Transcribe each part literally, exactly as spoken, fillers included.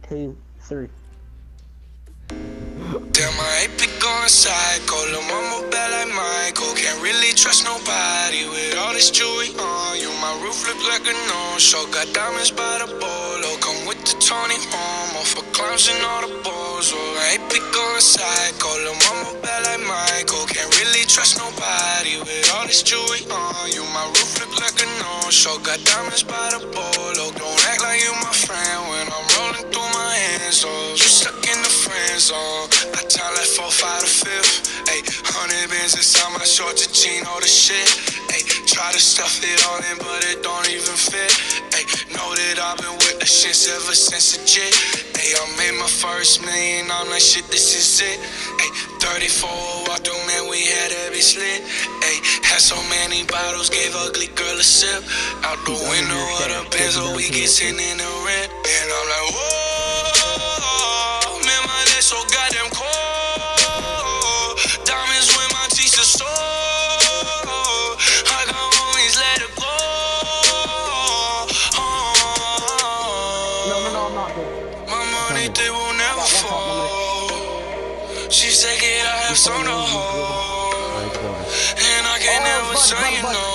two, three. Damn, my A P going psycho. Lil' mama bad like Michael. Can't really trust nobody with all this jewelry on you. My roof look like a no-show. Got diamonds by the bolo. Come with the Tony Homo for clowns and all the balls. Oh, my A P going psycho. Lil' mama bad like Michael. Can't really trust nobody with all this jewelry on you. My roof look like a no-show. Got diamonds by the bolo. Don't act like you my friend when I'm rolling through my hands. Oh, you stuck in the friend zone. I time like four, five to fifth. Ayy, hundred bins inside my shorts, a jean, all the shit. Ayy, try to stuff it all in, but it don't even fit. Ayy, know that I've been with the shits ever since a jit. Ayy, I made my first million, I'm like, shit, this is it. Ayy, thirty-four walked through, man, we had every slit. Ayy, had so many bottles, gave ugly girl a sip. Out the window of the Benzo, we get sitting in the rent. And I'm like, whoa, man, my neck so goddamn cold. Diamonds when my teeth are sore. I got homies, let it go. No, no, no, I'm not good. My money, they will never fall. She said, kid, I have some to hold. And I can't never say you no.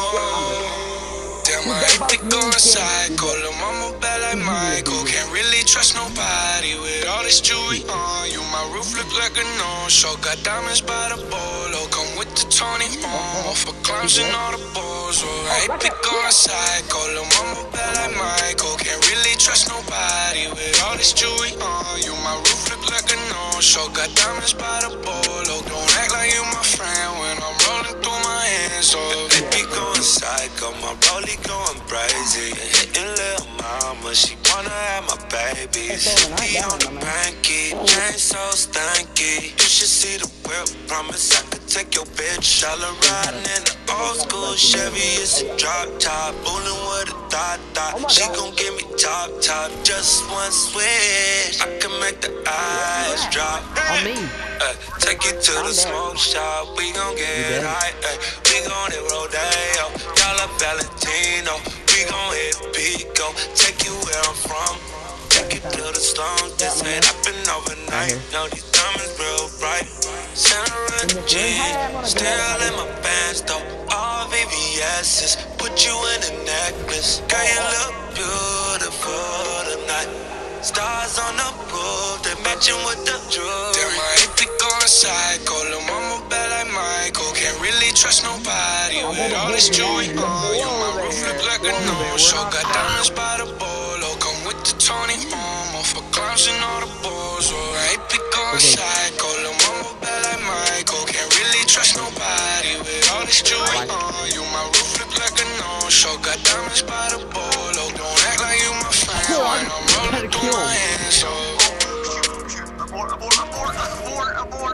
Damn, my A P going psycho. Lil' mama bad like Michael. Can't really trust nobody with all this jewelry on you. My roof look like a no-show. Got diamonds by the bolo. Come with the Tony Homo for clowns and all the balls. Oh, A P going psycho. Lil' mama bad like Michael. Can't really trust nobody with all this jewelry on you. My roof look like a no-show. Got diamonds by the bolo. Don't act like you my friend when I'm rolling through my hands. Oh, A P going psycho. My rollie going crazy. Hitting lil' mama, she wanna have my baby. She be on the banky, chain so stanky. You should see the whip, promise I could take your bitch. All her riding in the old school Chevy, it's a drop top. Bullin' with a thought thought. She gon' give me top top, just one switch. I can make the eyes drop. On me. Uh, take you to the smoke shop, we gon' get high. Uh, we gon' hit Rodeo, y'all a Valentino. We gon' hit Pico, take you where I'm from. Take you to the stone, this ain't happen overnight. Know these diamonds real bright. Sarah Jean, still in my pants though. All V V S's, put you in a necklace. Girl, you look beautiful tonight. Stars on the roof, they matching with the jewelry. Damn, my A P going psycho. Lil' mama bad like Michael. Can't really trust nobody with all this jewelry on you. My roof look like a no-show. Got diamonds by the bolo. Come with the Tony Homo for clowns and all the balls. Oh, A P going psycho. Lil' mama bad like Michael. Can't really trust nobody with all this jewelry on you. My roof look like a no-show. Got diamonds by the bolo. Don't act like you my friend when I'm rolling through my hands. Oh. Abort, abort, abort, abort, abort.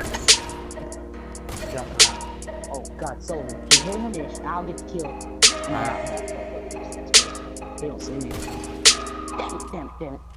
Oh God, Sullivan, if you hit him, bitch, I'll get the kill. Nah, they don't see me. Damn it, damn it, damn it.